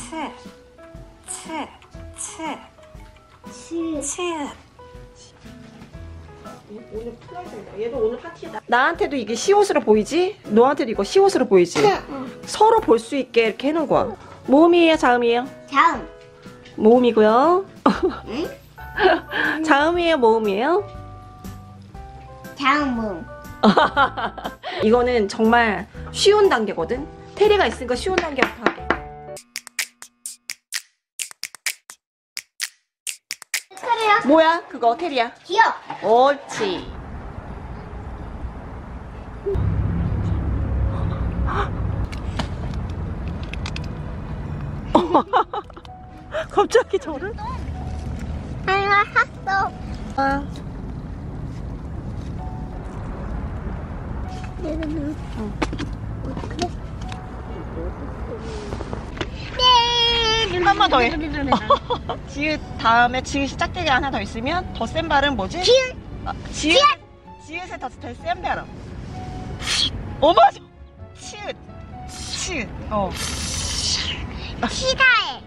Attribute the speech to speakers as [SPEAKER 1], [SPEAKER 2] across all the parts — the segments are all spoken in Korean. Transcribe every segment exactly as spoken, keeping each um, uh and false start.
[SPEAKER 1] 치, 치, 치,
[SPEAKER 2] 치.
[SPEAKER 1] 치.
[SPEAKER 3] 오늘 플라이드다. 얘도 오늘 파티다. 나한테도 이게 시옷으로 보이지? 너한테도 이거 시옷으로 보이지?
[SPEAKER 2] 응.
[SPEAKER 3] 서로 볼 수 있게 이렇게 해놓은 거야. 모음이에요, 자음이에요?
[SPEAKER 2] 자음.
[SPEAKER 3] 모음이고요.
[SPEAKER 2] 응?
[SPEAKER 3] 자음이에요, 모음이에요?
[SPEAKER 2] 자음.
[SPEAKER 3] 이거는 정말 쉬운 단계거든? 테리가 있으니까 쉬운 단계부터 하게.
[SPEAKER 2] 그래요?
[SPEAKER 3] 뭐야? 그거 테리야.
[SPEAKER 2] 기억.
[SPEAKER 3] 옳지. 갑자기 저를?
[SPEAKER 2] 하나 샀어.
[SPEAKER 3] 아. 한 번 더 해. 지읒 다음에 지읒이 짝대기 하나 더 있으면 더 센 발음 뭐지?
[SPEAKER 2] 지읒.
[SPEAKER 3] 아, 지읒. 지읒에 더 센 발음. 어 맞아. 치읒. 치읒. 어.
[SPEAKER 2] 시다해.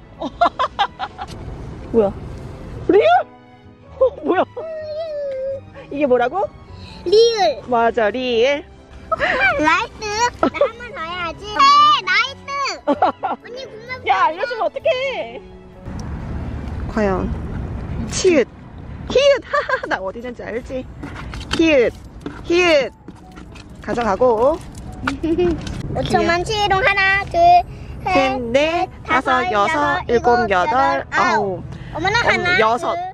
[SPEAKER 3] 뭐야? 리을? 어, 뭐야? 이게 뭐라고?
[SPEAKER 2] 리을.
[SPEAKER 3] 맞아, 리을.
[SPEAKER 2] 라이트. 나 한 번 더 해야지. 네, 라이트. 언니 공부.
[SPEAKER 3] 야, 알려주면 어떡해? 과연 치읒, 히읗. 하하, 나 어디 있는지 알지? 히읗, 히읗. 가져가고.
[SPEAKER 2] 오천만 칠용 하나, 둘,
[SPEAKER 3] 셋,
[SPEAKER 2] 셋,
[SPEAKER 3] 넷, 다섯, 여섯, 일곱, 여덟, 아홉.
[SPEAKER 2] 어머나
[SPEAKER 3] 어머,
[SPEAKER 2] 하나,
[SPEAKER 3] 여섯.
[SPEAKER 2] 둘.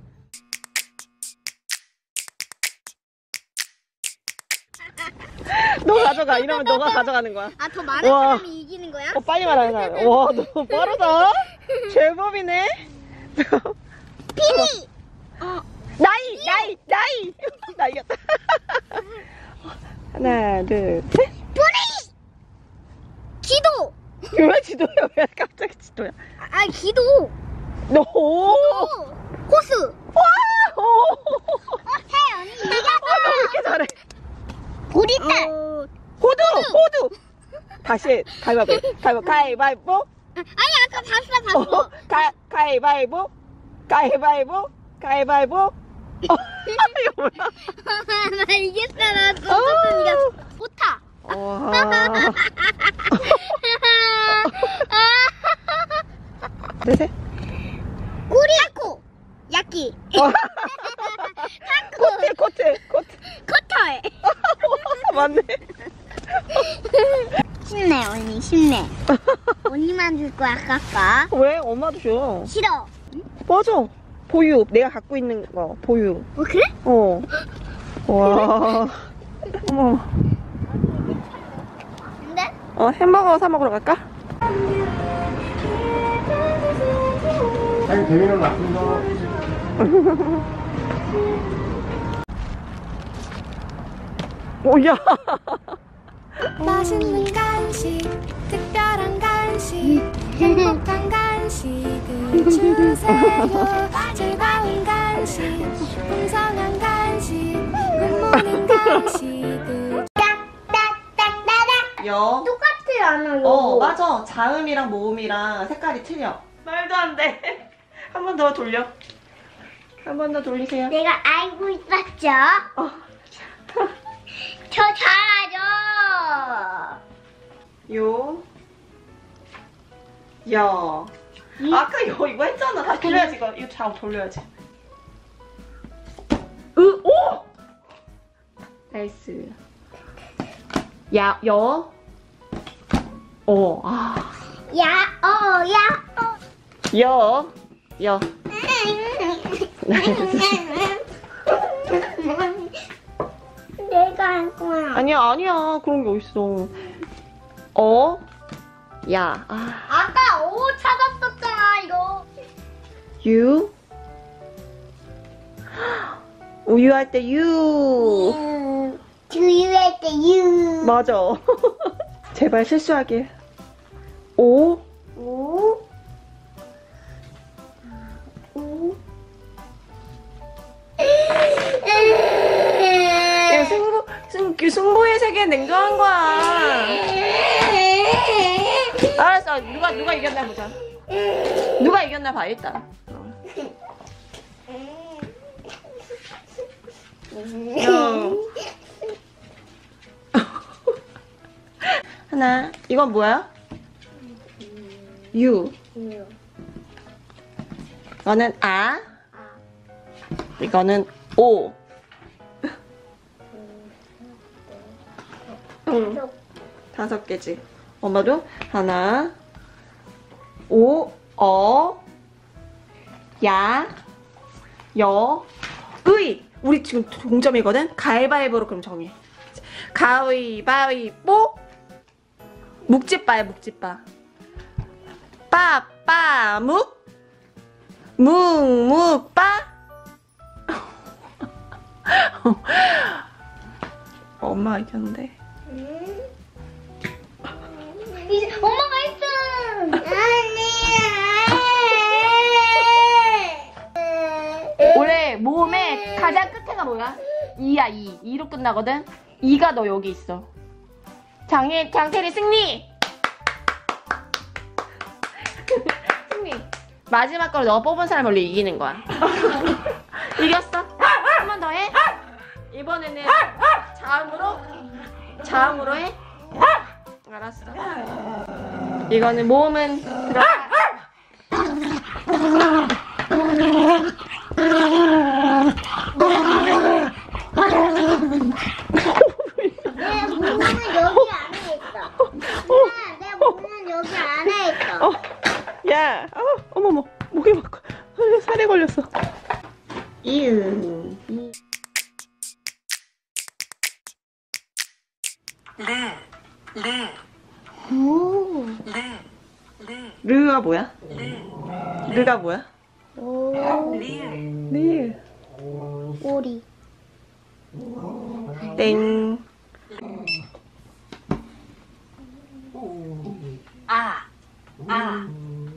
[SPEAKER 3] 너 가져가. 이러면 너가 가져가는 거야.
[SPEAKER 2] 아, 더 많은
[SPEAKER 3] 와.
[SPEAKER 2] 사람이 이기는 거야?
[SPEAKER 3] 어, 빨리 말하는 사람. 와, 너 빠르다. 제법이네.
[SPEAKER 2] 피리. 어,
[SPEAKER 3] 나이, 나이, 나이. 나 이겼다. 하나, 둘, 셋.
[SPEAKER 2] 뿌리. 기도.
[SPEAKER 3] 왜 지도야? 왜 갑자기 지도야?
[SPEAKER 2] 아, 기도.
[SPEAKER 3] 너.
[SPEAKER 2] 오. 호수.
[SPEAKER 3] 와! 오!
[SPEAKER 2] 어, 태연이
[SPEAKER 3] 왜
[SPEAKER 2] 이겼어.
[SPEAKER 3] 이렇게 잘해?
[SPEAKER 2] 보리딸.
[SPEAKER 3] 호두! 호두! 다시 가위바위보. 가위바위보. 가위바위보.
[SPEAKER 2] 아니, 아까 봤어,
[SPEAKER 3] 어,
[SPEAKER 2] 봤어.
[SPEAKER 3] 가, 가위바위보. 가위바위보. 가위바위보. 어, 이거 뭐야?
[SPEAKER 2] 나 이겼어, 나 또,
[SPEAKER 3] 어.
[SPEAKER 2] 또 이겼어. 오타.
[SPEAKER 3] 와. 넷셋.
[SPEAKER 2] 꼬리. 타코. 야끼. 타코.
[SPEAKER 3] 코트, 코트, 코트.
[SPEAKER 2] 코털.
[SPEAKER 3] 맞네.
[SPEAKER 2] 쉽네, 언니, 쉽네. 언니만 줄 거야, 아까.
[SPEAKER 3] 왜? 엄마도 줘.
[SPEAKER 2] 싫어.
[SPEAKER 3] 맞아. 보유. 내가 갖고 있는 거. 보유.
[SPEAKER 2] 어, 그래?
[SPEAKER 3] 어. 와. 어머.
[SPEAKER 2] 근데?
[SPEAKER 3] 어, 햄버거 사 먹으러 갈까?
[SPEAKER 4] 자기 재미는 나쁜 거.
[SPEAKER 3] 오야.
[SPEAKER 1] 맛있는 간식, 특별한 간식, 행복한 간식을 주세요. 즐거운 간식, 풍성한 간식, 굿모닝 간식을.
[SPEAKER 2] 딱딱딱딱딱.
[SPEAKER 3] 여.
[SPEAKER 2] 똑같지 않아, 이거.
[SPEAKER 3] 어, 맞아. 자음이랑 모음이랑 색깔이 틀려. 말도 안 돼. 한 번 더 돌려. 한 번 더 돌리세요.
[SPEAKER 2] 내가 알고 있었죠?
[SPEAKER 3] 어.
[SPEAKER 2] 저 잘하죠?
[SPEAKER 3] 요. 여. 아까 여 이거 했잖아. 다시 돌려야지 이거. 이거 잘 돌려야지. 으, 오! 나이스. 야, 여. 어, 아.
[SPEAKER 2] 야, 어, 야, 어.
[SPEAKER 3] 여. 여.
[SPEAKER 2] 내가 할 거야.
[SPEAKER 3] 아니야, 아니야. 그런 게 어딨어. 어. 야. 아.
[SPEAKER 2] 아까 오 찾았었잖아, 이거.
[SPEAKER 3] 유. 우유할 때 유.
[SPEAKER 2] 유. 두유할 때 유.
[SPEAKER 3] 맞아. 제발 실수하길. 오.
[SPEAKER 2] 오. 오.
[SPEAKER 3] 야, 승부, 승, 그 승부의 세계 냉정한 거야. 알았어. 누가, 누가 이겼나 보자. 누가 이겼나 봐 일단. 어. 하나. 이건 뭐야? 유. 이거는 아. 이거는 오. 응. 다섯 개지. 엄마도 하나. 오, 어, 야, 여, 의. 우리 지금 동점이거든? 가위바위보로 그럼 정해. 가위바위보. 묵지빠야, 묵지빠. 빠빠, 묵. 묵, 묵, 빠. 엄마 이겼는데.
[SPEAKER 2] 이제 엄마가 일 등.
[SPEAKER 3] 원래 모음의 가장 끝에가 뭐야? 이야, 이. 이로 끝나거든? 이가 너 여기 있어. 장애, 장태리 승리! 승리. 마지막 거로 너 뽑은 사람이 원래 이기는 거야. 이겼어? 한 번 더 해? 이번에는 자음으로? 자음으로 해? 알았어. 이거는 모음은 들어가.
[SPEAKER 2] 내 몸은 여기 안에 있어. 엄마, 내 몸은 여기 안에 있어.
[SPEAKER 3] 어, 야, 어, 어머머, 목이 막 살에 걸렸어. 이응.
[SPEAKER 4] 르, 르,
[SPEAKER 2] 오.
[SPEAKER 4] 르, 르,
[SPEAKER 3] 르가 뭐야?
[SPEAKER 4] 르,
[SPEAKER 3] 르가 뭐야?
[SPEAKER 2] 오.
[SPEAKER 4] 리을,
[SPEAKER 3] 네.
[SPEAKER 2] 오리.
[SPEAKER 3] 땡.
[SPEAKER 4] 아, 아,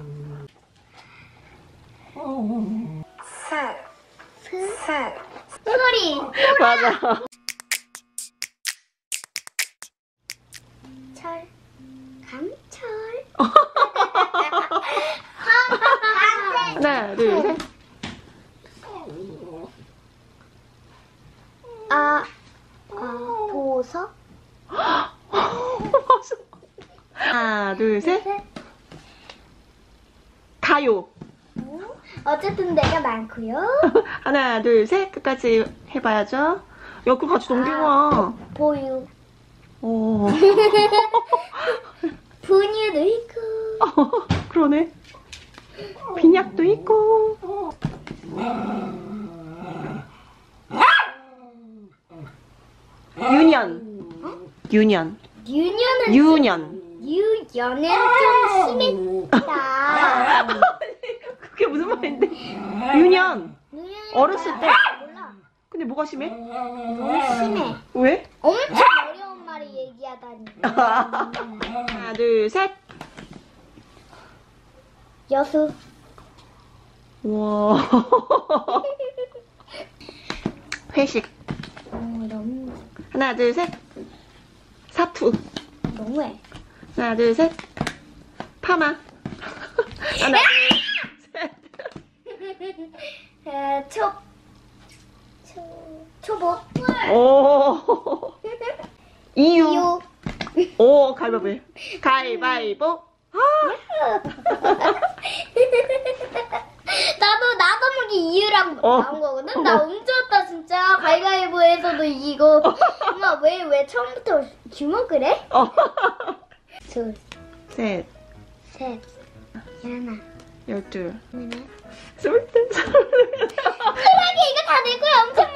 [SPEAKER 4] 스, 스,
[SPEAKER 2] 소리.
[SPEAKER 3] 맞아.
[SPEAKER 2] 철. 강철.
[SPEAKER 3] 하나, 둘, 셋.
[SPEAKER 2] 아, 아, 보석.
[SPEAKER 3] 하나, 둘, 셋. 가요.
[SPEAKER 2] 어쨌든 내가 많고요.
[SPEAKER 3] 하나, 둘, 셋. 끝까지 해봐야죠. 여기 같이 넘기고 와.
[SPEAKER 2] 보유.
[SPEAKER 3] 오.
[SPEAKER 2] 분유도 있고.
[SPEAKER 3] 그러네. 빈약도 있고. 유년. 유년.
[SPEAKER 2] 유년은
[SPEAKER 3] 유년.
[SPEAKER 2] 유연은 좀 심했다.
[SPEAKER 3] 그게 무슨 말인데? 유년.
[SPEAKER 2] 유연은
[SPEAKER 3] 어렸을 때.
[SPEAKER 2] 몰라.
[SPEAKER 3] 근데 뭐가 심해?
[SPEAKER 2] 너무 심해.
[SPEAKER 3] 왜?
[SPEAKER 2] 엄청 어려운 말을 얘기하다니.
[SPEAKER 3] 하나, 둘, 셋.
[SPEAKER 2] 여수.
[SPEAKER 3] 와. 회식.
[SPEAKER 2] 어, 너무
[SPEAKER 3] 하나, 둘, 셋. 사투.
[SPEAKER 2] 너무해.
[SPEAKER 3] 하나, 둘, 셋. 파마. 하나, 둘, 셋.
[SPEAKER 2] 에, 초, 초, 초보.
[SPEAKER 3] 오. 이유.
[SPEAKER 2] 이유.
[SPEAKER 3] 오, 가위바위보. 가위바위보. 아.
[SPEAKER 2] 나도 나도 모르게 이유랑
[SPEAKER 3] 어.
[SPEAKER 2] 나온 거거든. 나 훔쳤다 진짜. 가위바위보에서도 이기고. 엄마 왜 왜 처음부터 주먹을 해?
[SPEAKER 3] 어.
[SPEAKER 2] 둘,
[SPEAKER 3] 셋.
[SPEAKER 2] 셋, 하나,
[SPEAKER 3] 열둘.
[SPEAKER 2] 하나.
[SPEAKER 3] 스물셋.
[SPEAKER 2] 그러게 이거 다 내 거야. 엄청